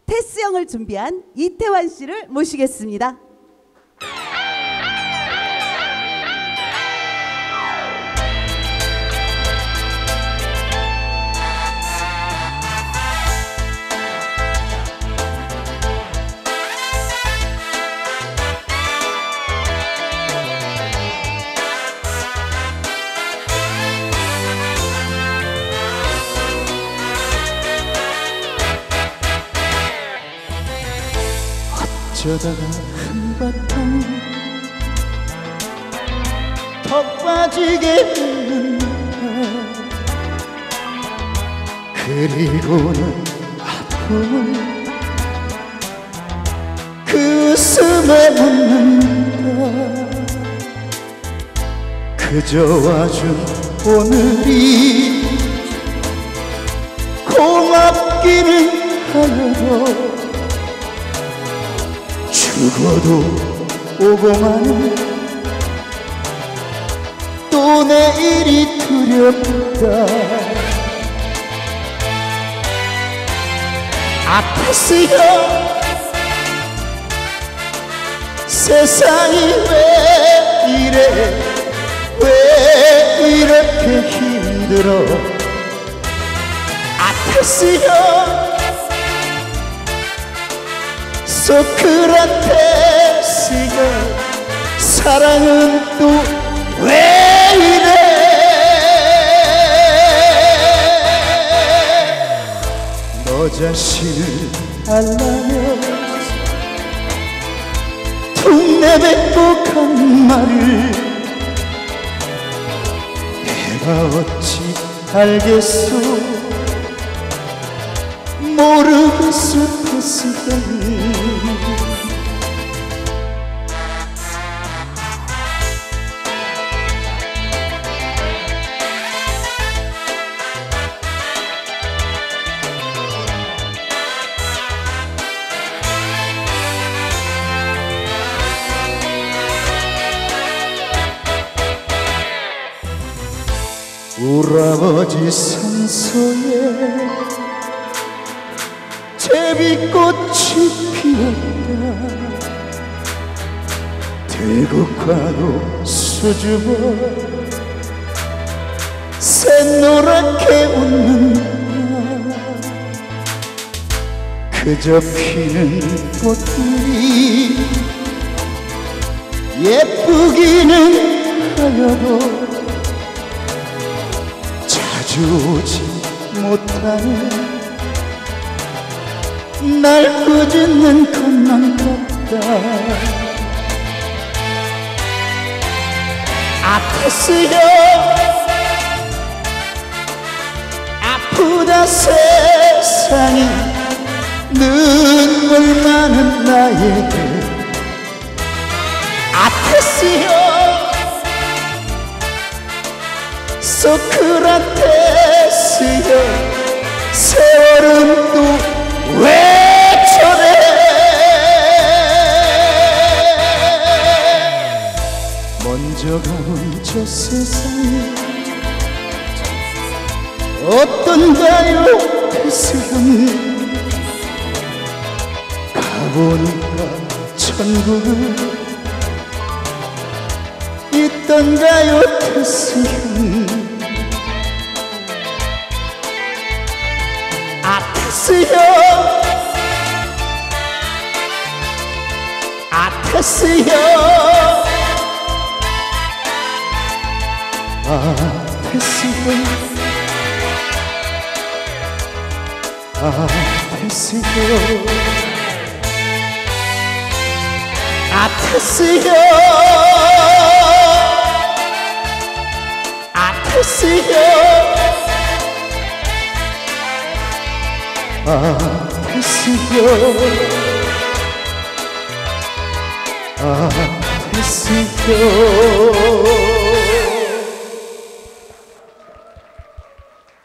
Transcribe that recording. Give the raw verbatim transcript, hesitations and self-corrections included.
테스 형을 준비한 이태환 씨를 모시겠습니다. 어쩌다가 한바탕 더 빠지게 됐는가. 그리고는 아픔을 그 웃음에 묻는다. 그저 와준 오늘이 고맙기는 하여도 죽어도 오고 마는 또 내일이 두렵다. 아팠어요. 세상이 왜 이래, 왜 이렇게 힘들어. 아팠어요. 소크라테스가 사랑은 또 왜 이래. 너 자신을 알라며 툭 내뱉고 간 말을 내가 어찌 알겠소. 모르겠어 테스가. 울아버지 산소에 제비꽃이 피었다. 들국화도 수줍어 샛노랗게 웃는다. 그저 피는 꽃들이 예쁘기는 하여도 자주 오지 못하는 날 꾸짖는 것만 같다. 아팠어요. 아프다 세상이 눈물 많은 나에게. 아팠어요. 소크라테스여 세월은 또 왜 저래. 먼저 가본 저 세상이 어떤가요 테스형. 가보니까 천국은 있던가요 테스형. 아테스요. 아테스요. 아테스요. 아테스요. 아테스요. 아테스요. 아테스요. 아테스요.